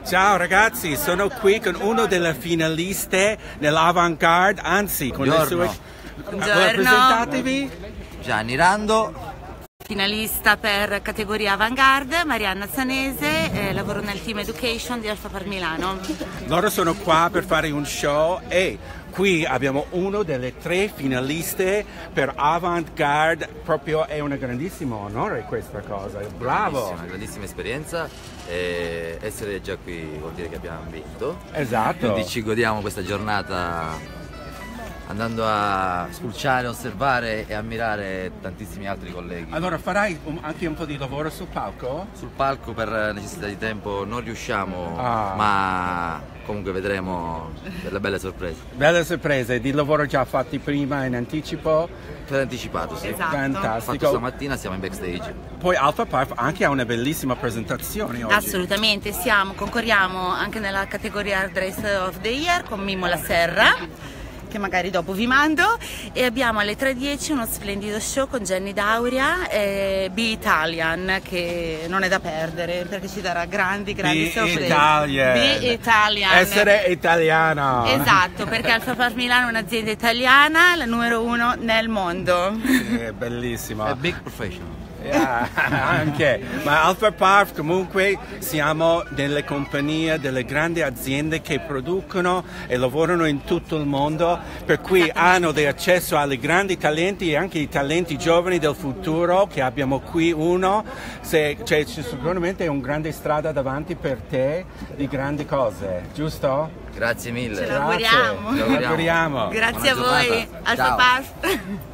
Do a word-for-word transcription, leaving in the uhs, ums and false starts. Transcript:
Ciao ragazzi, sono qui con uno delle finaliste nell'Avant-Garde, anzi con le sue... Buongiorno. Presentatevi. Gianni Rando. Finalista per categoria Avant-Garde, Marianna Zanese, eh, lavoro nel team Education di Alfa Par Milano. Loro sono qua per fare un show e qui abbiamo uno delle tre finaliste per Avant-Garde, proprio è un grandissimo onore questa cosa, bravo! Una grandissima esperienza e essere già qui vuol dire che abbiamo vinto. Esatto! Quindi ci godiamo questa giornata andando a spulciare, osservare e ammirare tantissimi altri colleghi. Allora farai un, anche un po' di lavoro sul palco? Sul palco per necessità di tempo non riusciamo, ah. ma comunque vedremo delle belle sorprese. Belle sorprese, di lavoro già fatti prima in anticipo? Per anticipato, sì. Esatto. Fantastico. Fatto stamattina, siamo in backstage. Poi Alfa Par anche ha una bellissima presentazione oggi. Assolutamente, siamo, concorriamo anche nella categoria Dress of the Year con Mimmo La Serra, che magari dopo vi mando, e abbiamo alle tre e dieci uno splendido show con Jenny Dauria e Be Italian, che non è da perdere perché ci darà grandi grandi Be sorprese. Italian. Be Italian. Essere italiano. Esatto, perché Alfa Par Milano è un'azienda italiana, la numero uno nel mondo. È bellissimo. È big professional. Yeah, anche, ma Alfa Par comunque siamo nelle compagnie delle grandi aziende che producono e lavorano in tutto il mondo, per cui hanno di accesso ai grandi talenti e anche i talenti giovani del futuro, che abbiamo qui uno, se, cioè, sicuramente è una grande strada davanti per te di grandi cose, giusto? Grazie mille. Ce l'auguriamo. Ce l'auguriamo. Grazie a voi, Alfa Par.